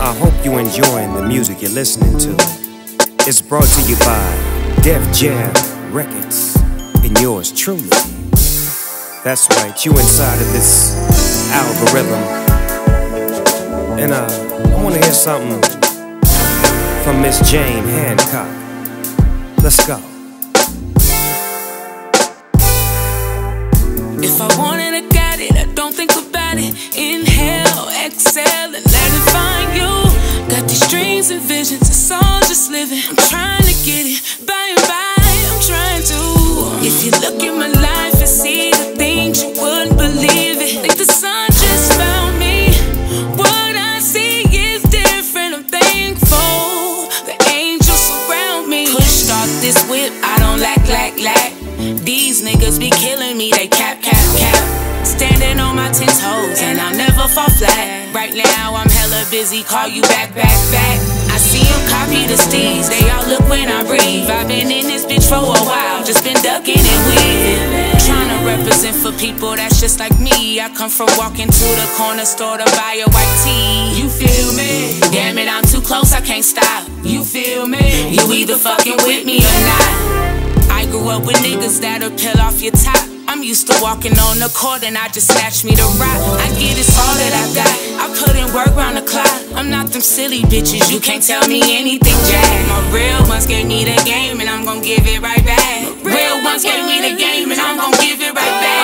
I hope you're enjoying the music you're listening to. It's brought to you by Def Jam Records and yours truly. That's right, you inside of this algorithm. And I wanna hear something from Miss Jane Hancock. Let's go. If I wanted, I got it, I don't think about it. Inhale, exhale, and let it find you. Got these dreams and visions, it's all just living. I'm trying to get it, by and by, I'm trying to. If you look at my life and see the things, you wouldn't believe it. Like the sun just found me. What I see is different, I'm thankful. The angels surround me. Push start this whip, I don't lack. These niggas be killing me, they cap. Standing on my 10 toes and I'll never fall flat. Right now I'm hella busy, call you back. I see them copy the steeds, they all look when I breathe. I've been in this bitch for a while, just been ducking and weaving. Trying to represent for people that's just like me. I come from walking to the corner store to buy a white tee. You feel me? Damn it, I'm too close, I can't stop. You feel me? You either fucking with me or not. I grew up with niggas that'll peel off your top. I'm used to walking on the court and I just snatch me the rock. I get it's all that I got, I put in work round the clock. I'm not them silly bitches, you can't tell me anything, Jack. My real ones gave me the game and I'm gon' give it right back. Real ones gave me the game and I'm gon' give it right back.